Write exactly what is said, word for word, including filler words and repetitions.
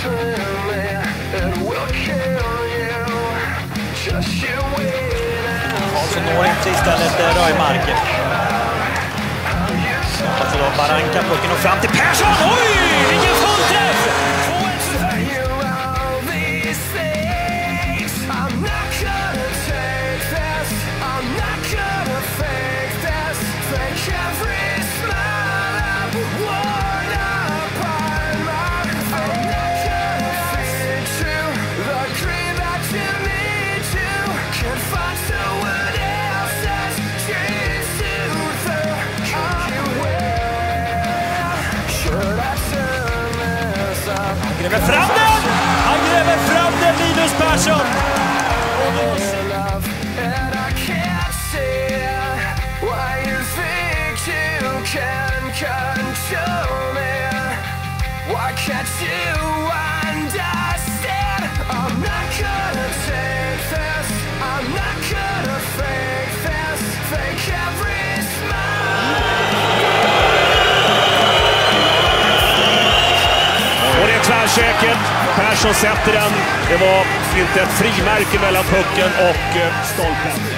Så når inte istället Röjmark. Alltså då Baranka pucken och fram till Persson. Oj, vilken fullträff! Han gräver fram den! Han gräver fram den, Linus Persson! Tvärsäkert, Persson sätter den. Det var inte ett frimärke mellan pucken och stolpen.